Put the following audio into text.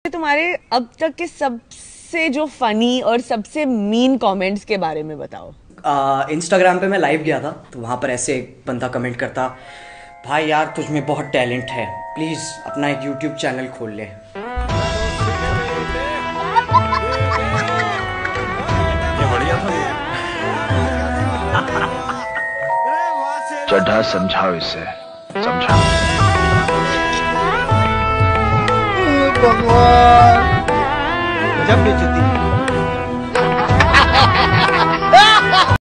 तुम्हारे अब तक के सबसे जो फनी और सबसे मीन कमेंट्स के बारे में बताओ। इंस्टाग्राम पे मैं लाइव गया था तो वहाँ पर ऐसे एक बंदा कमेंट करता, भाई यार तुझ में बहुत टैलेंट है, प्लीज़ अपना एक यूट्यूब चैनल खोल ले। ये बढ़िया था। चड्ढा समझाओ इसे, समझाओ। भगवान, गजब बेइज्जती।